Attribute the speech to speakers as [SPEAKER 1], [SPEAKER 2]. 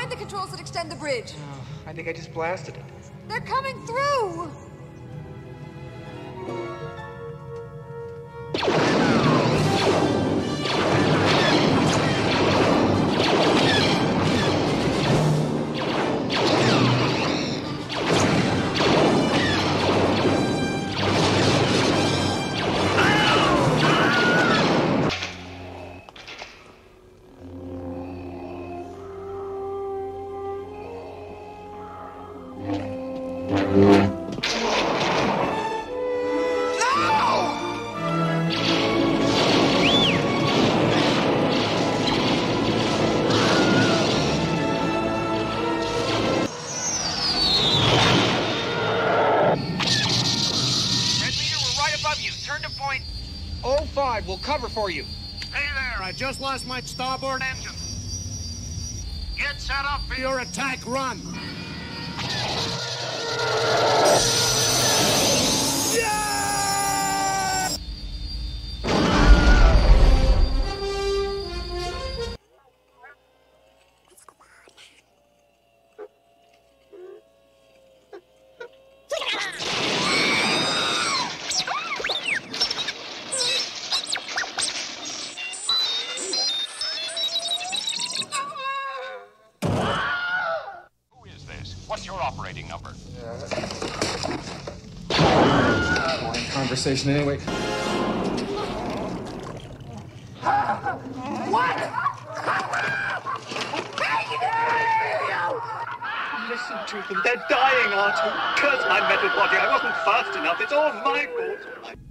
[SPEAKER 1] Find the controls that extend the bridge.
[SPEAKER 2] Oh, I think I just blasted it.
[SPEAKER 1] They're coming through!
[SPEAKER 2] Turn to point 05. We'll cover for you.
[SPEAKER 3] Hey there, I just lost my starboard engine. Get set up for your attack run.
[SPEAKER 4] What's your operating number?
[SPEAKER 2] Boring conversation anyway.
[SPEAKER 3] What?
[SPEAKER 5] Listen to them. They're dying, Artie. Curse my metal body. I wasn't fast enough. It's all my fault.